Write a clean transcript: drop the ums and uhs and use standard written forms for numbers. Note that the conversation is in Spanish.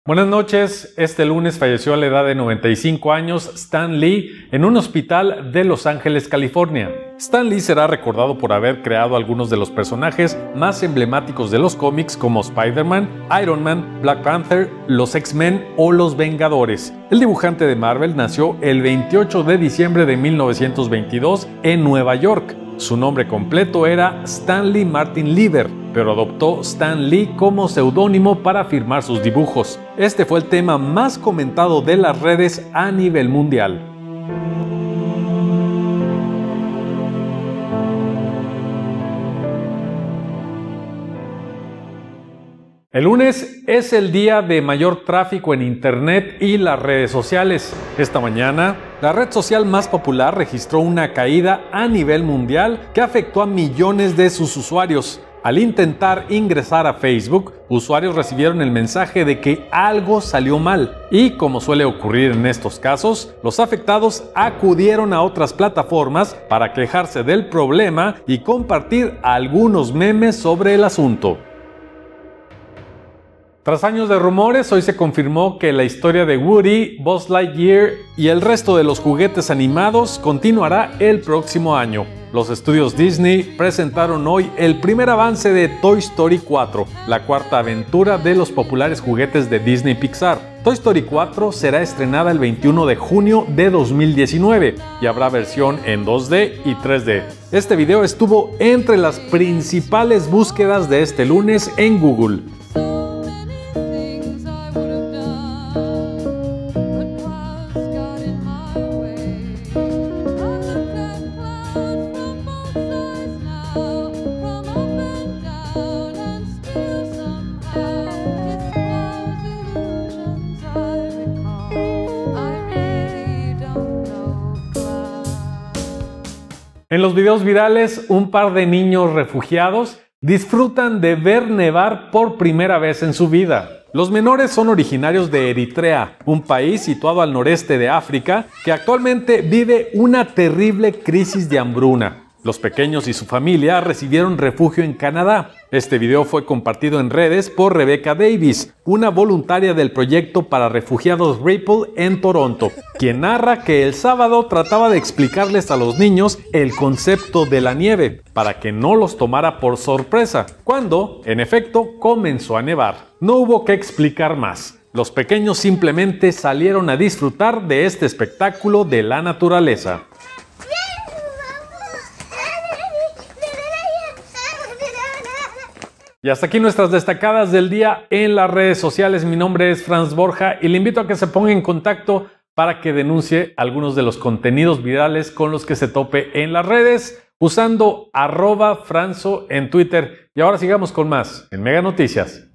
Buenas noches. Este lunes falleció a la edad de 95 años Stan Lee en un hospital de Los Ángeles, California. Stan Lee será recordado por haber creado algunos de los personajes más emblemáticos de los cómics como Spider-Man, Iron Man, Black Panther, los X-Men o los Vengadores. El dibujante de Marvel nació el 28 de diciembre de 1922 en Nueva York. Su nombre completo era Stanley Martin Lieber, pero adoptó Stan Lee como seudónimo para firmar sus dibujos. Este fue el tema más comentado de las redes a nivel mundial. El lunes es el día de mayor tráfico en Internet y las redes sociales. Esta mañana, la red social más popular registró una caída a nivel mundial que afectó a millones de sus usuarios. Al intentar ingresar a Facebook, usuarios recibieron el mensaje de que algo salió mal. Y como suele ocurrir en estos casos, los afectados acudieron a otras plataformas para quejarse del problema y compartir algunos memes sobre el asunto. Tras años de rumores, hoy se confirmó que la historia de Woody, Buzz Lightyear y el resto de los juguetes animados continuará el próximo año. Los estudios Disney presentaron hoy el primer avance de Toy Story 4, la cuarta aventura de los populares juguetes de Disney Pixar. Toy Story 4 será estrenada el 21 de junio de 2019 y habrá versión en 2D y 3D. Este video estuvo entre las principales búsquedas de este lunes en Google. En los videos virales, un par de niños refugiados disfrutan de ver nevar por primera vez en su vida. Los menores son originarios de Eritrea, un país situado al noreste de África que actualmente vive una terrible crisis de hambruna. Los pequeños y su familia recibieron refugio en Canadá. Este video fue compartido en redes por Rebecca Davis, una voluntaria del proyecto para refugiados Ripple en Toronto, quien narra que el sábado trataba de explicarles a los niños el concepto de la nieve, para que no los tomara por sorpresa, cuando, en efecto, comenzó a nevar. No hubo que explicar más. Los pequeños simplemente salieron a disfrutar de este espectáculo de la naturaleza. Y hasta aquí nuestras destacadas del día en las redes sociales. Mi nombre es Franz Borja y le invito a que se ponga en contacto para que denuncie algunos de los contenidos virales con los que se tope en las redes usando @Franzo en Twitter. Y ahora sigamos con más en Mega Noticias.